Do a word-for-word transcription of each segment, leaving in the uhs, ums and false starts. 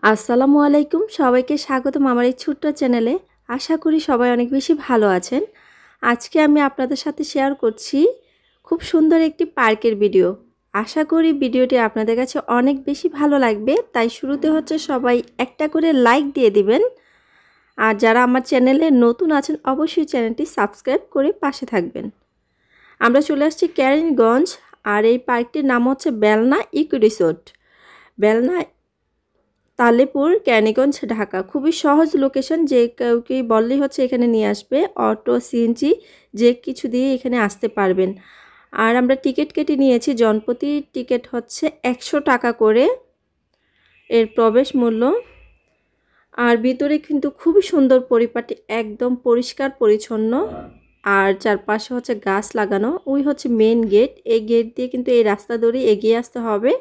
আসসালামু আলাইকুম, সবাইকে স্বাগতম আমার এই ছোট্ট চ্যানেলে। আশা করি সবাই অনেক বেশি ভালো আছেন। আজকে আমি আপনাদের সাথে শেয়ার করছি খুব সুন্দর একটি পার্কের ভিডিও। আশা করি ভিডিওটি আপনাদের কাছে অনেক বেশি ভালো লাগবে, তাই শুরুতে হচ্ছে সবাই একটা করে লাইক দিয়ে দিবেন। আর যারা আমার চ্যানেলে নতুন আছেন অবশ্যই চ্যানেলটি সাবস্ক্রাইব করে পাশে থাকবেন। আমরা চলে আসছি কেরানীগঞ্জ, আর এই পার্কটির নাম হচ্ছে বেলনা ইকো রিসোর্ট। বেলনা তালেপুর, কেরানীগঞ্জ, ঢাকা। খুবই সহজ লোকেশন, যে কাউকে বললেই হচ্ছে এখানে নিয়ে আসবে। অটো, সিএনজি যে কিছু দিয়ে এখানে আসতে পারবেন। আর আমরা টিকিট কেটে নিয়েছি, জনপ্রতি টিকিট হচ্ছে একশো টাকা করে এর প্রবেশ মূল্য। আর ভিতরে কিন্তু খুবই সুন্দর পরিপাটি, একদম পরিষ্কার পরিচ্ছন্ন। আর চারপাশে হচ্ছে গাছ লাগানো। ওই হচ্ছে মেন গেট, এই গেট দিয়ে কিন্তু এই রাস্তা ধরে এগিয়ে আসতে হবে।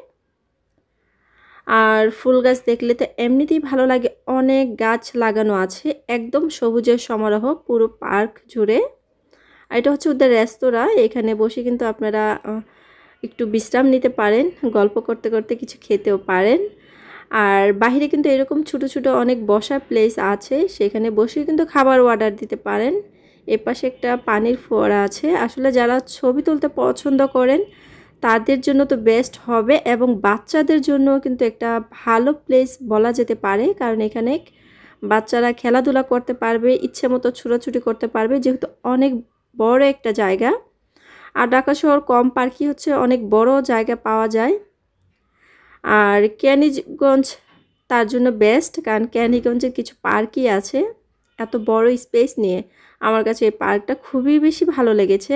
আর ফুল গাছ দেখলে তো এমনিতেই ভালো লাগে, অনেক গাছ লাগানো আছে, একদম সবুজের সমারোহ পুরো পার্ক জুড়ে। আর এটা হচ্ছে ওদের রেস্তোরাঁ, এখানে বসে কিন্তু আপনারা একটু বিশ্রাম নিতে পারেন, গল্প করতে করতে কিছু খেতেও পারেন। আর বাইরে কিন্তু এরকম ছোট ছোট অনেক বসার প্লেস আছে, সেখানে বসে কিন্তু খাবার অর্ডার দিতে পারেন। এপাশে একটা পানির ফোয়ারা আছে। আসলে যারা ছবি তুলতে পছন্দ করেন তাদের জন্য তো বেস্ট হবে, এবং বাচ্চাদের জন্য কিন্তু একটা ভালো প্লেস বলা যেতে পারে, কারণ এখানে বাচ্চারা খেলাধুলা করতে পারবে, ইচ্ছে মতো ছুটাছুটি করতে পারবে, যেহেতু অনেক বড় একটা জায়গা। আর ঢাকা শহর কম পার্কই হচ্ছে অনেক বড় জায়গা পাওয়া যায়। আর কেরানীগঞ্জ তার জন্য বেস্ট, কারণ কেরানীগঞ্জের কিছু পার্কই আছে এত বড় স্পেস নিয়ে। আমার কাছে এই পার্কটা খুবই বেশি ভালো লেগেছে।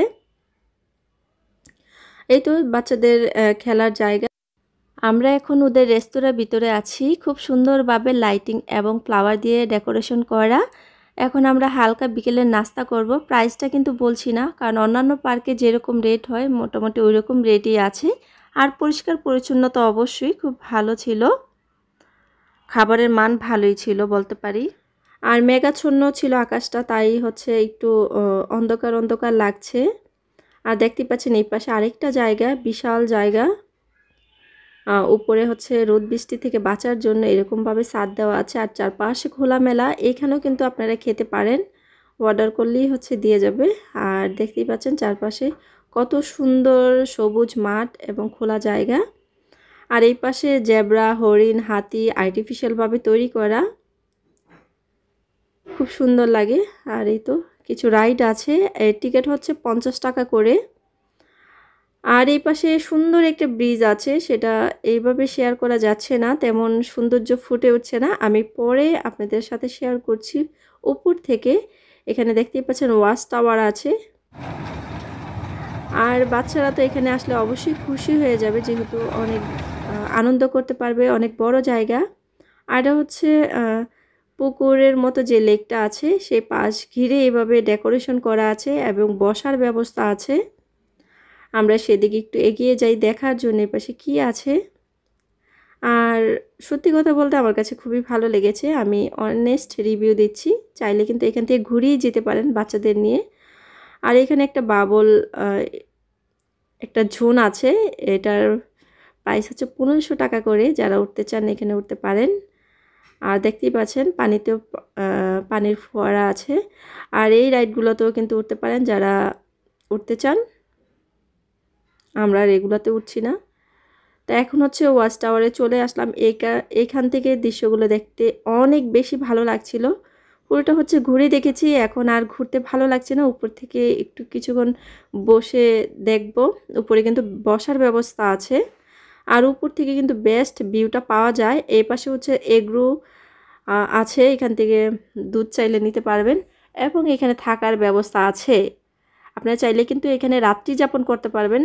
এই তো বাচ্চাদের খেলার জায়গা। আমরা এখন ওদের রেস্তোরাঁর ভিতরে আছি, খুব সুন্দরভাবে লাইটিং এবং ফ্লাওয়ার দিয়ে ডেকোরেশন করা। এখন আমরা হালকা বিকেলের নাস্তা করব। প্রাইসটা কিন্তু বলছি না, কারণ অন্যান্য পার্কে যেরকম রেট হয় মোটামুটি ওই রকম রেটই আছে। আর পরিষ্কার পরিচ্ছন্নতা অবশ্যই খুব ভালো ছিল, খাবারের মান ভালোই ছিল বলতে পারি। আর মেঘাচ্ছন্ন ছিল আকাশটা, তাই হচ্ছে একটু অন্ধকার অন্ধকার লাগছে। আর দেখতে পাচ্ছেন এই পাশে আরেকটা জায়গা, বিশাল জায়গা। উপরে হচ্ছে রোদ বৃষ্টি থেকে বাঁচার জন্য এরকমভাবে ছাদ দেওয়া আছে, আর চারপাশে খোলামেলা। এখানেও কিন্তু আপনারা খেতে পারেন, অর্ডার করলেই হচ্ছে দিয়ে যাবে। আর দেখতেই পাচ্ছেন চারপাশে কত সুন্দর সবুজ মাঠ এবং খোলা জায়গা। আর এই পাশে জেব্রা, হরিণ, হাতি আর্টিফিশিয়ালভাবে তৈরি করা, খুব সুন্দর লাগে। আর এই তো কিছু রাইড আছে, এর টিকিট হচ্ছে পঞ্চাশ টাকা করে। আর এই পাশে সুন্দর একটা ব্রিজ আছে, সেটা এইভাবে শেয়ার করা যাচ্ছে না, তেমন সৌন্দর্য ফুটে উঠছে না, আমি পরে আপনাদের সাথে শেয়ার করছি উপর থেকে। এখানে দেখতেই পাচ্ছেন ওয়াচ টাওয়ার আছে। আর বাচ্চারা তো এখানে আসলে অবশ্যই খুশি হয়ে যাবে, যেহেতু অনেক আনন্দ করতে পারবে, অনেক বড় জায়গা। আর এটা হচ্ছে পুকুরের মতো যে লেকটা আছে, সেই পাশ ঘিরে এভাবে ডেকোরেশন করা আছে এবং বসার ব্যবস্থা আছে। আমরা সেদিকে একটু এগিয়ে যাই দেখার জন্য পাশে কি আছে। আর সত্যি কথা বলতে আমার কাছে খুবই ভালো লেগেছে, আমি অনেস্ট রিভিউ দিচ্ছি। চাইলে কিন্তু এখান থেকে ঘুরিয়ে যেতে পারেন বাচ্চাদের নিয়ে। আর এখানে একটা বাবল একটা ঝুন আছে, এটার প্রাইস হচ্ছে পনেরোশো টাকা করে। যারা উঠতে চান এখানে উঠতে পারেন। আর দেখতেই পাচ্ছেন পানিতেও পানির ফোয়ারা আছে। আর এই রাইডগুলোতেও কিন্তু উঠতে পারেন যারা উঠতে চান। আমরা রেগুলাতে উঠছি না। তো এখন হচ্ছে ওয়াচ টাওয়ারে চলে আসলাম। এইখান থেকে দৃশ্যগুলো দেখতে অনেক বেশি ভালো লাগছিল। পুরোটা হচ্ছে ঘুরে দেখেছি, এখন আর ঘুরতে ভালো লাগছে না। উপর থেকে একটু কিছুক্ষণ বসে দেখব। উপরে কিন্তু বসার ব্যবস্থা আছে, আর উপর থেকে কিন্তু বেস্ট ভিউটা পাওয়া যায়। এই পাশে হচ্ছে এগ্রো আছে, এখান থেকে দুধ চাইলে নিতে পারবেন, এবং এখানে থাকার ব্যবস্থা আছে। আপনারা চাইলে কিন্তু এখানে রাত্রি যাপন করতে পারবেন,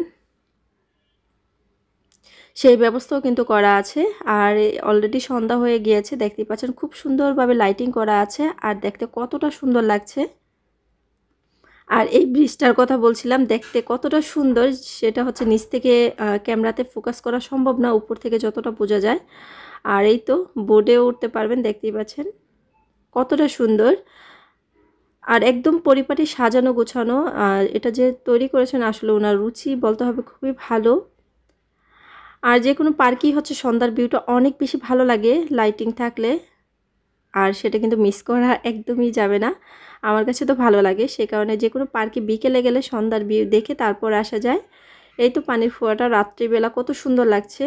সেই ব্যবস্থাও কিন্তু করা আছে। আর অলরেডি সন্ধ্যা হয়ে গিয়েছে, দেখতেই পাচ্ছেন খুব সুন্দরভাবে লাইটিং করা আছে, আর দেখতে কতটা সুন্দর লাগছে। আর এই ব্রিজটার কথা বলছিলাম, দেখতে কতটা সুন্দর সেটা হচ্ছে নিচ থেকে ক্যামেরাতে ফোকাস করা সম্ভব না, উপর থেকে যতটা বোঝা যায়। আর এই তো বোর্ডেও উঠতে পারবেন, দেখতেই পাচ্ছেন কতটা সুন্দর। আর একদম পরিপাটি সাজানো গোছানো। আর এটা যে তৈরি করেছেন আসলে ওনার রুচি বলতে হবে খুবই ভালো। আর যে কোনো পার্কই হচ্ছে সন্ধ্যার ভিউটা অনেক বেশি ভালো লাগে লাইটিং থাকলে, আর সেটা কিন্তু মিস করা একদমই যাবে না। আমার কাছে তো ভালো লাগে, সে কারণে যে কোনো পার্কে বিকেলে গেলে সন্ধ্যার ভিউ দেখে তারপর আসা যায়। এই তো পানির ফোয়ারাটা রাত্রিবেলা কত সুন্দর লাগছে,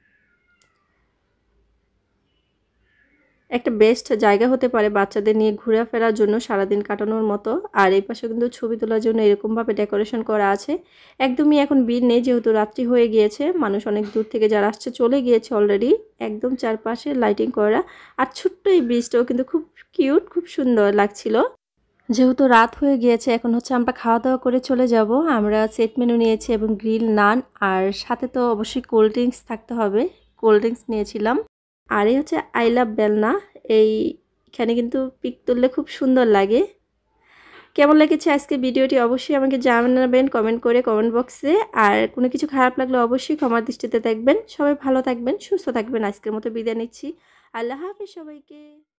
একটা বেস্ট জায়গা হতে পারে বাচ্চাদের নিয়ে ঘোরাফেরার জন্য সারাদিন কাটানোর মতো। আর এই পাশে কিন্তু ছবি তোলার জন্য এরকমভাবে ডেকোরেশন করা আছে। একদমই এখন ভিড় নেই, যেহেতু রাত্রি হয়ে গিয়েছে, মানুষ অনেক দূর থেকে যারা আসছে চলে গিয়েছে অলরেডি। একদম চারপাশে লাইটিং করা, আর ছোট্ট এই ব্রিজটাও কিন্তু খুব কিউট, খুব সুন্দর লাগছিল। যেহেতু রাত হয়ে গিয়েছে, এখন হচ্ছে আমরা খাওয়া দাওয়া করে চলে যাব। আমরা সেট মেনু নিয়েছি এবং গ্রিল নান, আর সাথে তো অবশ্যই কোল্ড ড্রিঙ্কস থাকতে হবে, কোল্ড ড্রিঙ্কস নিয়েছিলাম। আর এই হচ্ছে আই লাভ বেলনা, এইখানে কিন্তু পিক তুললে খুব সুন্দর লাগে। কেমন লেগেছে আজকে ভিডিওটি অবশ্যই আমাকে জানাবেন কমেন্ট করে, কমেন্ট বক্সে। আর কোনো কিছু খারাপ লাগলে অবশ্যই ক্ষমার দৃষ্টিতে দেখবেন। সবাই ভালো থাকবেন, সুস্থ থাকবেন। আজকের মতো বিদায় নিচ্ছি। আল্লাহ হাফেজ সবাইকে।